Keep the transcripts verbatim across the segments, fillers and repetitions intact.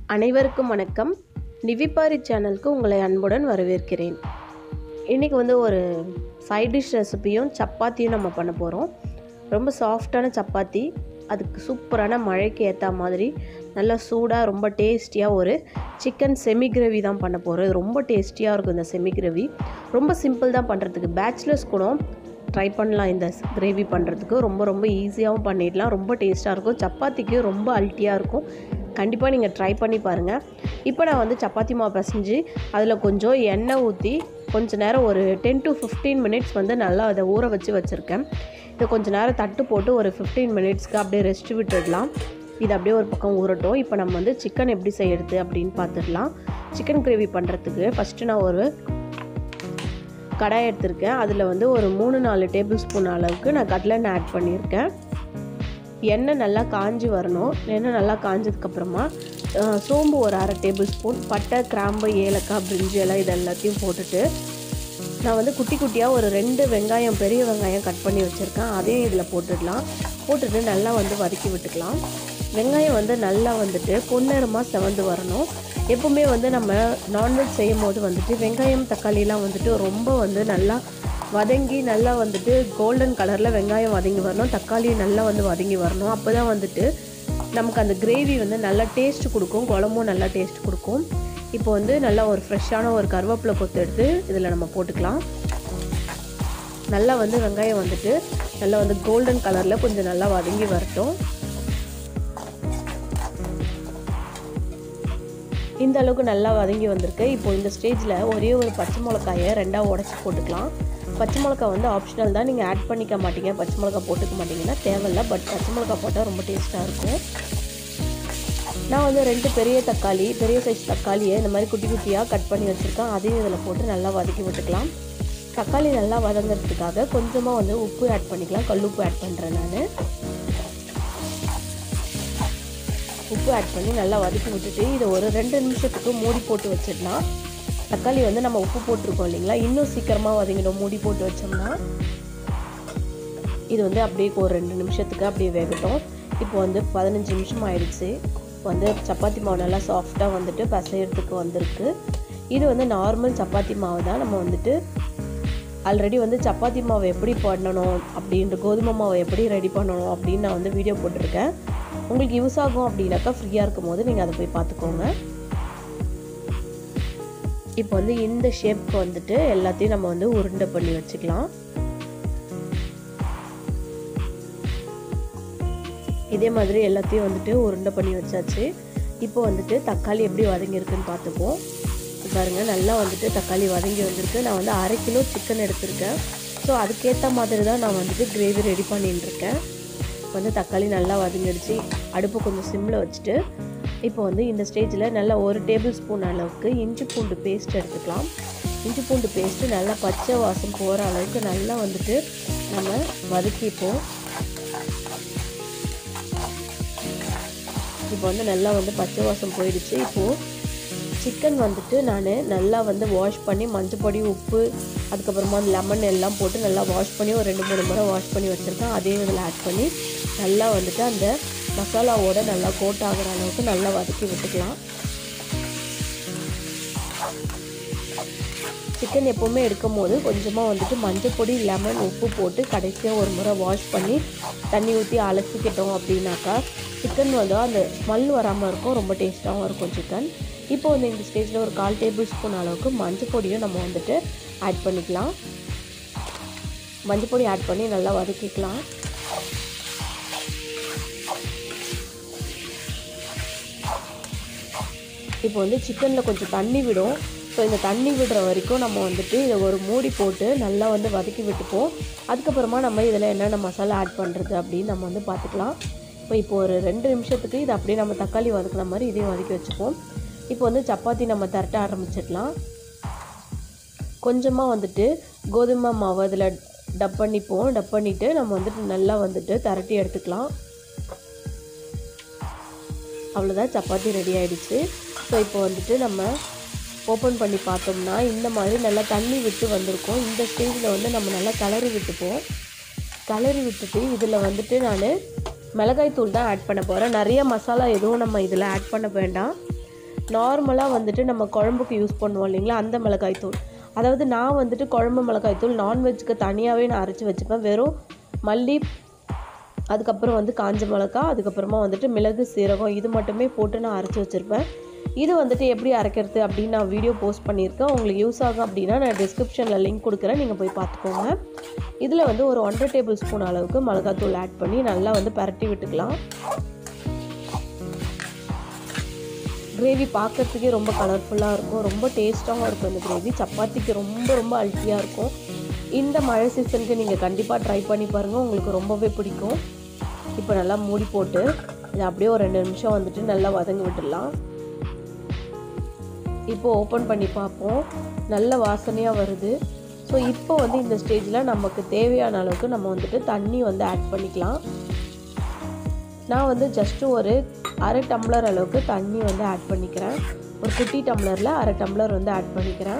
அனைவருக்கும் வணக்கம். நிவிபாரிச்சேனலுக்கு உங்களை அன்புடன் வரவேற்கிறேன். இன்றைக்கி வந்து ஒரு சைட் டிஷ் ரெசிபியும் சப்பாத்தியும் நம்ம பண்ண போகிறோம். ரொம்ப சாஃப்டான சப்பாத்தி, அதுக்கு சூப்பரான மழைக்கு ஏற்ற மாதிரி நல்லா சூடாக ரொம்ப டேஸ்டியாக ஒரு சிக்கன் செமி கிரேவி தான் பண்ண போகிறோம். இது ரொம்ப டேஸ்டியாக இருக்கும். இந்த செமி கிரேவி ரொம்ப சிம்பிள் தான் பண்ணுறதுக்கு. பேச்சுலர்ஸ் கூட ட்ரை பண்ணலாம். இந்த கிரேவி பண்ணுறதுக்கு ரொம்ப ரொம்ப ஈஸியாகவும் பண்ணிடலாம். ரொம்ப டேஸ்ட்டாக இருக்கும். சப்பாத்திக்கு ரொம்ப அல்ட்டியாக இருக்கும். கண்டிப்பாக நீங்கள் ட்ரை பண்ணி பாருங்கள். இப்போ நான் வந்து சப்பாத்தி மாவு பிசைஞ்சு அதில் கொஞ்சம் எண்ணெய் ஊற்றி கொஞ்சம் நேரம் ஒரு டென் டு ஃபிஃப்டீன் மினிட்ஸ் வந்து நல்லா அதை ஊற வச்சு வச்சுருக்கேன். இதை கொஞ்சம் நேரம் தட்டு போட்டு ஒரு ஃபிஃப்டீன் மினிட்ஸ்க்கு அப்படியே ரெஸ்ட் விட்டுடலாம். இது அப்படியே ஒரு பக்கம் ஊறட்டும். இப்போ நம்ம வந்து சிக்கன் எப்படி செய்கிறது அப்படின்னு பார்த்துடலாம். சிக்கன் கிரேவி பண்ணுறதுக்கு ஃபஸ்ட்டு நான் ஒரு கடாய் எடுத்திருக்கேன். அதில் வந்து ஒரு மூணு நாலு டேபிள் ஸ்பூன் அளவுக்கு நான் கடலெண்ணெய் ஆட் பண்ணியிருக்கேன். எண்ணெய் நல்லா காஞ்சி வரணும். எண்ணெய் நல்லா காஞ்சதுக்கப்புறமா சோம்பு ஒரு அரை டேபிள் ஸ்பூன், பட்டை, கிராம்பு, ஏலக்காய், பிரிஞ்சி எல்லாம் இது எல்லாத்தையும் போட்டுட்டு நான் வந்து குட்டி குட்டியாக ஒரு ரெண்டு வெங்காயம், பெரிய வெங்காயம் கட் பண்ணி வச்சுருக்கேன். அதையும் இதில் போட்டுடலாம். போட்டுட்டு நல்லா வந்து வதக்கி விட்டுக்கலாம். வெங்காயம் வந்து நல்லா வந்துட்டு பொன்னிறமாக செவந்து வரணும். எப்போவுமே வந்து நம்ம நான்வெஜ் செய்யும் போது வந்துட்டு வெங்காயம் தக்காளிலாம் வந்துட்டு ரொம்ப வந்து நல்லா வதங்கி நல்லா வந்துட்டு கோல்டன் கலரில் வெங்காயம் வதங்கி வரணும். தக்காளி நல்லா வந்து வதங்கி வரணும். அப்போ தான் வந்துட்டு நமக்கு அந்த கிரேவி வந்து நல்லா டேஸ்ட் கொடுக்கும். குழம்பும் நல்லா டேஸ்ட் கொடுக்கும். இப்போ வந்து நல்லா ஒரு ஃப்ரெஷ்ஷான ஒரு கருவேப்பிலை கொத்து எடுத்து இதில் நம்ம போட்டுக்கலாம். நல்லா வந்து வெங்காயம் வந்துட்டு நல்லா வந்து கோல்டன் கலரில் கொஞ்சம் நல்லா வதங்கி வரட்டும். இந்த அளவுக்கு நல்லா வதங்கி வந்திருக்கு. இப்போ இந்த ஸ்டேஜில் ஒரே ஒரு பச்சை மிளகாயை ரெண்டாக உடச்சி போட்டுக்கலாம். பச்சை மிளகா வந்து ஆப்ஷனல் தான். நீங்கள் ஆட் பண்ணிக்க மாட்டீங்க, பச்சை மிளகா போட்டுக்க மாட்டிங்கன்னா தேவையில்லை. பட் பச்சை மிளகா போட்டால் ரொம்ப டேஸ்ட்டாக இருக்கும். நான் வந்து ரெண்டு பெரிய தக்காளி, பெரிய சைஸ் தக்காளியை இந்த மாதிரி குட்டி குட்டியாக கட் பண்ணி வச்சுருக்கேன். அதையும் இதில் போட்டு நல்லா வதக்கி விட்டுக்கலாம். தக்காளி நல்லா வதங்கிறதுக்காக கொஞ்சமாக வந்து உப்பு ஆட் பண்ணிக்கலாம். கல் உப்பு ஆட் பண்ணுறேன் நான். உப்பு ஆட் பண்ணி நல்லா வதக்கி விட்டுட்டு இதை ஒரு ரெண்டு நிமிஷத்துக்கு மூடி போட்டு வச்சிடலாம். தக்காளி வந்து நம்ம உப்பு போட்டிருக்கோம் இல்லைங்களா, இன்னும் சீக்கிரமாக வதங்கிடும். மூடி போட்டு வச்சோம்னா இது வந்து அப்படியே ஒரு ரெண்டு நிமிஷத்துக்கு அப்படியே வேகட்டும். இப்போ வந்து பதினஞ்சு நிமிஷம் ஆயிடுச்சு. இப்போ வந்து சப்பாத்தி மாவு நல்லா சாஃப்டாக வந்துட்டு பிசையறதுக்கு வந்திருக்கு. இது வந்து நார்மல் சப்பாத்தி மாவு தான். நம்ம வந்துட்டு ஆல்ரெடி வந்து சப்பாத்தி மாவு எப்படி பண்ணணும் அப்படின்ற, கோதுமை மாவை எப்படி ரெடி பண்ணணும் அப்படின்னு நான் வந்து வீடியோ போட்டிருக்கேன். உங்களுக்கு யூஸ் ஆகும் அப்படின்னாக்கா ஃப்ரீயாக இருக்கும் போது நீங்கள் அதை போய் பார்த்துக்கோங்க. இப்போ வந்து இந்த ஷேப்க்கு வந்துட்டு எல்லாத்தையும் நம்ம வந்து உருண்டை பண்ணி வச்சுக்கலாம். இதே மாதிரி எல்லாத்தையும் வந்துட்டு உருண்டை பண்ணி வச்சாச்சு. இப்போ வந்துட்டு தக்காளி எப்படி வதங்கியிருக்குன்னு பார்த்துப்போம். பாருங்கள், நல்லா வந்துட்டு தக்காளி வதங்கி வந்திருக்கு. நான் வந்து அரை கிலோ சிக்கன் எடுத்திருக்கேன். ஸோ அதுக்கேற்ற மாதிரி தான் நான் வந்துட்டு கிரேவி ரெடி பண்ணிட்டு இருக்கேன். வந்து தக்காளி நல்லா வதங்கிடுச்சு. அடுப்பு கொஞ்சம் சிம்மில் வச்சுட்டு இப்போ வந்து இந்த ஸ்டேஜில் நல்லா ஒரு டேபிள் ஸ்பூன் அளவுக்கு இஞ்சி பூண்டு பேஸ்ட் எடுத்துக்கலாம். இஞ்சி பூண்டு பேஸ்ட்டு நல்லா பச்சை வாசம் போகிற அளவுக்கு நல்லா வந்துட்டு நம்ம வதக்கிப்போம். இப்போ வந்து நல்லா வந்து பச்சை வாசம் போயிடுச்சு. இப்போது சிக்கன் வந்துட்டு நான் நல்லா வந்து வாஷ் பண்ணி மஞ்சள் பொடி, உப்பு, அதுக்கப்புறமா லெமன் எல்லாம் போட்டு நல்லா வாஷ் பண்ணி ஒரு ரெண்டு மூணு முறை வாஷ் பண்ணி வச்சுருக்கேன். அதையும் இதில் ஆட் பண்ணி நல்லா வந்துட்டு அந்த மசாலாவோட நல்லா கோட் ஆகிற அளவுக்கு நல்லா வதக்கி விட்டுக்கலாம். சிக்கன் எப்போவுமே எடுக்கும் போது கொஞ்சமாக வந்துட்டு மஞ்சள் பொடி, லெமன், உப்பு போட்டு கடைசியாக ஒரு முறை வாஷ் பண்ணி தண்ணி ஊற்றி அலசிக்கிட்டோம் அப்படின்னாக்கா சிக்கன் வந்து அந்த ஸ்மெல் வராமல் இருக்கும். ரொம்ப டேஸ்ட்டாகவும் இருக்கும் சிக்கன். இப்போ வந்து இந்த ஸ்டேஜில் ஒரு கால் டேபிள் ஸ்பூன் அளவுக்கு மஞ்சள் பொடியும் நம்ம வந்துட்டு ஆட் பண்ணிக்கலாம். மஞ்சள் பொடி ஆட் பண்ணி நல்லா வதக்கிக்கலாம். இப்போ வந்து சிக்கனில் கொஞ்சம் தண்ணி விடும். ஸோ இந்த தண்ணி விடுற வரைக்கும் நம்ம வந்துட்டு இதை ஒரு மூடி போட்டு நல்லா வந்து வதக்கி விட்டுப்போம். அதுக்கப்புறமா நம்ம இதில் என்னென்ன மசாலா ஆட் பண்ணுறது அப்படின்னு நம்ம வந்து பார்த்துக்கலாம். இப்போ இப்போ ஒரு ரெண்டு நிமிஷத்துக்கு இதை அப்படியே நம்ம தக்காளி வதக்குற மாதிரி இதையும் வதக்கி வச்சுப்போம். இப்போ வந்து சப்பாத்தி நம்ம திரட்ட ஆரம்பிச்சிடலாம். கொஞ்சமாக வந்துட்டு கோதுமை மாவு அதில் டப் பண்ணிப்போம். டப் பண்ணிவிட்டு நம்ம வந்துட்டு நல்லா வந்துட்டு திரட்டி எடுத்துக்கலாம். அவ்வளோதான், சப்பாத்தி ரெடி ஆகிடுச்சு. ஸோ இப்போ வந்துட்டு நம்ம ஓப்பன் பண்ணி பார்த்தோம்னா இந்த மாதிரி நல்லா தண்ணி விட்டு வந்திருக்கும். இந்த ஸ்டேஜில் வந்து நம்ம நல்லா கிளறி விட்டுப்போம். கிளறி விட்டுட்டு இதில் வந்துட்டு நான் மிளகாய் தூள் தான் ஆட் பண்ண போகிறேன். நிறைய மசாலா எதுவும் நம்ம இதில் ஆட் பண்ண வேண்டாம். நார்மலாக வந்துட்டு நம்ம குழம்புக்கு யூஸ் பண்ணுவோம் இல்லைங்களா, அந்த மிளகாய் தூள். அதாவது நான் வந்துட்டு குழம்பு மிளகாய் தூள் நான்வெஜ்ஜுக்கு தனியாகவே நான் அரைச்சி வச்சுப்பேன். வெறும் மல்லி, அதுக்கப்புறம் வந்து காஞ்ச மிளகா, அதுக்கப்புறமா வந்துட்டு மிளகு, சீரகம் இது மட்டுமே போட்டு நான் அரைச்சி வச்சுருப்பேன். இது வந்துட்டு எப்படி அரைக்கிறது அப்படின்னு நான் வீடியோ போஸ்ட் பண்ணியிருக்கேன். உங்களுக்கு யூஸ் ஆகும் அப்படின்னா நான் டிஸ்கிரிப்ஷனில் லிங்க் கொடுக்குறேன், நீங்கள் போய் பார்த்துக்கோங்க. இதில் வந்து ஒரு ஒன்றரை டேபிள் ஸ்பூன் அளவுக்கு மிளகாத்தூள் ஆட் பண்ணி நல்லா வந்து பரட்டி விட்டுக்கலாம். கிரேவி பார்க்குறதுக்கே ரொம்ப கலர்ஃபுல்லாக இருக்கும், ரொம்ப டேஸ்ட்டாகவும் இருக்கும். இந்த கிரேவி சப்பாத்திக்கு ரொம்ப ரொம்ப அல்ட்டியாக இருக்கும். இந்த மழை சீசனுக்கு நீங்கள் கண்டிப்பாக ட்ரை பண்ணி பாருங்கள், உங்களுக்கு ரொம்பவே பிடிக்கும். இப்போ நல்லா மூடி போட்டு இதை அப்படியே ஒரு ரெண்டு நிமிஷம் வந்துட்டு நல்லா வதங்கி விட்டுடலாம். இப்போ ஓப்பன் பண்ணி பார்ப்போம், நல்ல வாசனையாக வருது. ஸோ இப்போ வந்து இந்த ஸ்டேஜில் நமக்கு தேவையான அளவுக்கு நம்ம வந்துட்டு தண்ணி வந்து ஆட் பண்ணிக்கலாம். நான் வந்து ஜஸ்ட்டு ஒரு அரை டம்ளர் அளவுக்கு தண்ணி வந்து ஆட் பண்ணிக்கிறேன். ஒரு குட்டி டம்ளரில் அரை டம்ளர் வந்து ஆட் பண்ணிக்கிறேன்.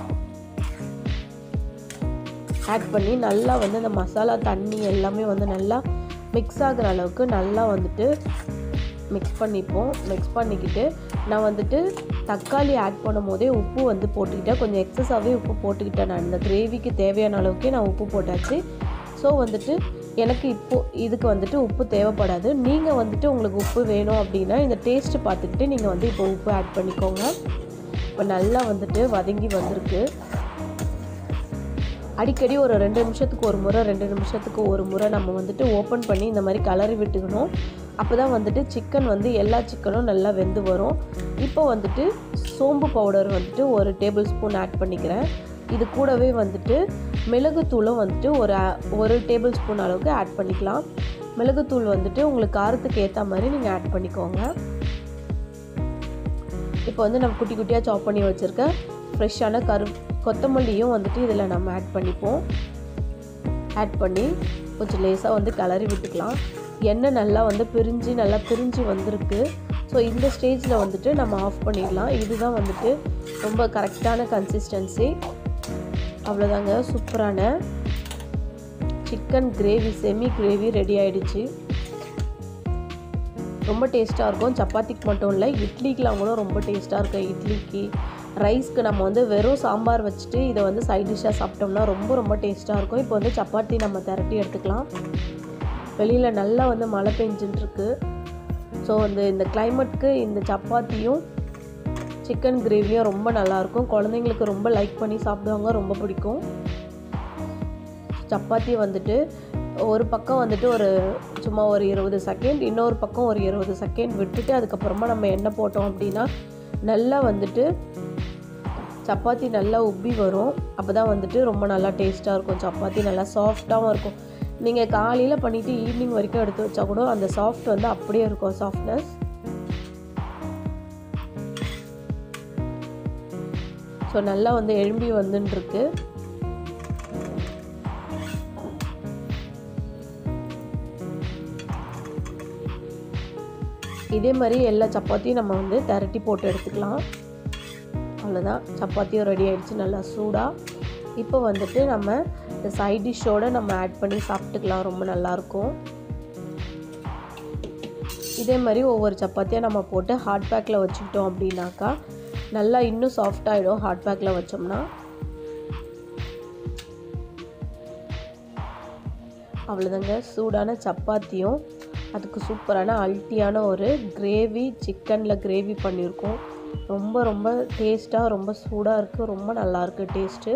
ஆட் பண்ணி நல்லா வந்து இந்த மசாலா தண்ணி எல்லாமே வந்து நல்லா மிக்ஸ் ஆகிற அளவுக்கு நல்லா வந்துட்டு மிக்ஸ் பண்ணிப்போம். மிக்ஸ் பண்ணிக்கிட்டு நான் வந்துட்டு தக்காளி ஆட் பண்ணும் போதே உப்பு வந்து போட்டுக்கிட்டேன். கொஞ்சம் எக்ஸஸாகவே உப்பு போட்டுக்கிட்டேன். நான் இந்த கிரேவிக்கு தேவையான அளவுக்கே நான் உப்பு போட்டாச்சு. ஸோ வந்துட்டு எனக்கு இப்போது இதுக்கு வந்துட்டு உப்பு தேவைப்படாது. நீங்கள் வந்துட்டு உங்களுக்கு உப்பு வேணும் அப்படின்னா இந்த டேஸ்ட்டு பார்த்துக்கிட்டு நீங்கள் வந்து இப்போ உப்பு ஆட் பண்ணிக்கோங்க. இப்போ நல்லா வந்துட்டு வதங்கி வந்திருக்கு. அடிக்கடி ஒரு ரெண்டு நிமிஷத்துக்கு ஒரு முறை ரெண்டு நிமிஷத்துக்கு ஒரு முறை நம்ம வந்துட்டு ஓப்பன் பண்ணி இந்த மாதிரி கலரி விட்டுக்கணும். அப்போ தான் வந்துட்டு சிக்கன் வந்து எல்லா சிக்கனும் நல்லா வெந்து வரும். இப்போ வந்துட்டு சோம்பு பவுடர் வந்துட்டு ஒரு டேபிள் ஸ்பூன் ஆட் பண்ணிக்கிறேன். இது கூடவே வந்துட்டு மிளகுத்தூளும் வந்துட்டு ஒரு ஒரு டேபிள் ஸ்பூன் அளவுக்கு ஆட் பண்ணிக்கலாம். மிளகுத்தூள் வந்துட்டு உங்களுக்கு காரத்துக்கு ஏற்ற மாதிரி நீங்கள் ஆட் பண்ணிக்கோங்க. இப்போ வந்து நம்ம குட்டி குட்டியாக சாப் பண்ணி வச்சுருக்க ஃப்ரெஷ்ஷான கரு கொத்தமல்லியும் வந்துட்டு இதில் நம்ம ஆட் பண்ணிப்போம். ஆட் பண்ணி கொஞ்சம் லேசாக வந்து கிளறி விட்டுக்கலாம். எண்ணெய் நல்லா வந்து பிரிஞ்சு நல்லா பிரிஞ்சு வந்திருக்கு. ஸோ இந்த ஸ்டேஜில் வந்துட்டு நம்ம ஆஃப் பண்ணிடலாம். இதுதான் வந்துட்டு ரொம்ப கரெக்டான கன்சிஸ்டன்சி. அவ்வளோதாங்க, சூப்பரான chicken gravy, semi gravy ready ஆகிடுச்சு. ரொம்ப டேஸ்ட்டாக இருக்கும். சப்பாத்திக்கு மட்டும் இல்லை, இட்லிக்கெலாம் கூட ரொம்ப டேஸ்ட்டாக இருக்கும். இட்லிக்கு, ரைஸ்க்கு நம்ம வந்து வெறும் சாம்பார் வச்சுட்டு இதை வந்து சைட் டிஷ்ஷாக சாப்பிட்டோம்னா ரொம்ப ரொம்ப டேஸ்ட்டாக இருக்கும். இப்போ வந்து சப்பாத்தி நம்ம திரட்டி எடுத்துக்கலாம். வெளியில் நல்லா வந்து மழை பெஞ்சுட்டுருக்கு. ஸோ வந்து இந்த கிளைமேட்டுக்கு இந்த சப்பாத்தியும் சிக்கன் கிரேவியும் ரொம்ப நல்லாயிருக்கும். குழந்தைங்களுக்கு ரொம்ப லைக் பண்ணி சாப்பிடுவாங்க, ரொம்ப பிடிக்கும். சப்பாத்தி வந்துட்டு ஒரு பக்கம் வந்துட்டு ஒரு சும்மா ஒரு இருபது செகண்ட், இன்னொரு பக்கம் ஒரு இருபது செகண்ட் விட்டுட்டு அதுக்கப்புறமா நம்ம எண்ணெய் போட்டோம் அப்படின்னா நல்லா வந்துட்டு சப்பாத்தி நல்லா உப்பி வரும். அப்போ தான் வந்துட்டு ரொம்ப நல்லா டேஸ்ட்டாக இருக்கும். சப்பாத்தி நல்லா சாஃப்டாகவும் இருக்கும். நீங்கள் காலையில் பண்ணிவிட்டு ஈவினிங் வரைக்கும் எடுத்து வச்சா கூட அந்த சாஃப்ட் வந்து அப்படியே இருக்கும், சாஃப்ட்னஸ். ஸோ நல்லா வந்து எழும்பி வந்துட்டுருக்கு. இதே மாதிரி எல்லா சப்பாத்தியும் நம்ம வந்து திரட்டி போட்டு எடுத்துக்கலாம். அவ்வளோதான், சப்பாத்தியும் ரெடி ஆகிடுச்சு நல்லா சூடாக. இப்போ வந்துட்டு நம்ம இந்த சைட் டிஷ்ஷோடு நம்ம ஆட் பண்ணி சாப்பிட்டுக்கலாம், ரொம்ப நல்லாயிருக்கும். இதே மாதிரி ஒவ்வொரு சப்பாத்தியாக நம்ம போட்டு ஹாட் பேக்கில் வச்சுக்கிட்டோம் அப்படின்னாக்கா நல்லா இன்னும் சாஃப்டாகிடும். ஹாட் பேக்கில் வச்சோம்னா அவ்வளோதாங்க, சூடான சப்பாத்தியும் அதுக்கு சூப்பரான அல்ட்டியான ஒரு கிரேவி, சிக்கனில் கிரேவி பண்ணியிருக்கோம். ரொம்ப ரொம்ப டேஸ்ட்டாக, ரொம்ப சூடாக இருக்குது, ரொம்ப நல்லாயிருக்கு டேஸ்ட்டு.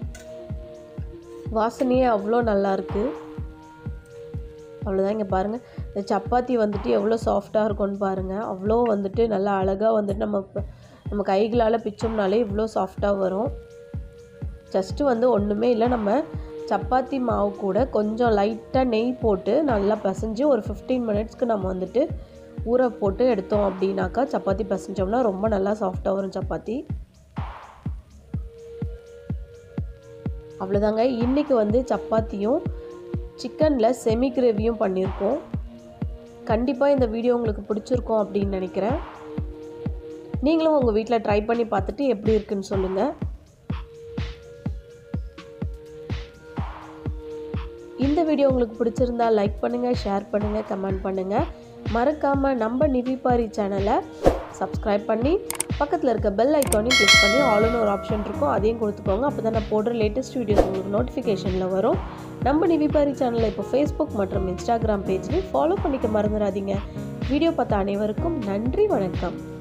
வாசனையே அவ்வளோ நல்லாயிருக்கு. அவ்வளோதான், இங்கே பாருங்கள் இந்த சப்பாத்தி வந்துட்டு எவ்வளோ சாஃப்டாக இருக்கும்னு பாருங்கள். அவ்வளோ வந்துட்டு நல்லா அழகாக வந்துட்டு நம்ம நம்ம கைகளால் பிச்சோம்னாலே இவ்வளோ சாஃப்டாக வரும். ஜஸ்ட்டு வந்து ஒன்றுமே இல்லை, நம்ம சப்பாத்தி மாவு கூட கொஞ்சம் லைட்டாக நெய் போட்டு நல்லா பிசைஞ்சு ஒரு ஃபிஃப்டீன் மினிட்ஸ்க்கு நம்ம வந்துட்டு ஊற போட்டு எடுத்தோம் அப்படின்னாக்கா சப்பாத்தி பிசைஞ்சோம்னா ரொம்ப நல்லா சாஃப்டாக வரும் சப்பாத்தி. அவ்வளோதாங்க, இன்றைக்கி வந்து சப்பாத்தியும் சிக்கனில் செமி கிரேவியும் பண்ணியிருக்கோம். கண்டிப்பாக இந்த வீடியோ உங்களுக்கு பிடிச்சிருக்கோம் அப்படின்னு நினைக்கிறேன். நீங்களும் உங்கள் வீட்டில் ட்ரை பண்ணி பார்த்துட்டு எப்படி இருக்குன்னு சொல்லுங்கள். இந்த வீடியோ உங்களுக்கு பிடிச்சிருந்தா லைக் பண்ணுங்கள், ஷேர் பண்ணுங்கள், கமெண்ட் பண்ணுங்கள். மறக்காமல் நம்ம நிவிபாரி சேனலை சப்ஸ்கிரைப் பண்ணி பக்கத்தில் இருக்க பெல் ஐக்கானையும் கிளிக் பண்ணி ஆல்னு ஒரு ஆப்ஷன் இருக்கும், அதையும் கொடுத்துக்கோங்க. அப்போ தான் நான் போடுற லேட்டஸ்ட் வீடியோஸ் உங்களுக்கு நோட்டிஃபிகேஷனில் வரும். நம்ம நிவிபாரி சேனலில் இப்போ ஃபேஸ்புக் மற்றும் இன்ஸ்டாகிராம் பேஜ்லேயும் ஃபாலோ பண்ணிக்க மறந்துடாதீங்க. வீடியோ பார்த்த அனைவருக்கும் நன்றி, வணக்கம்.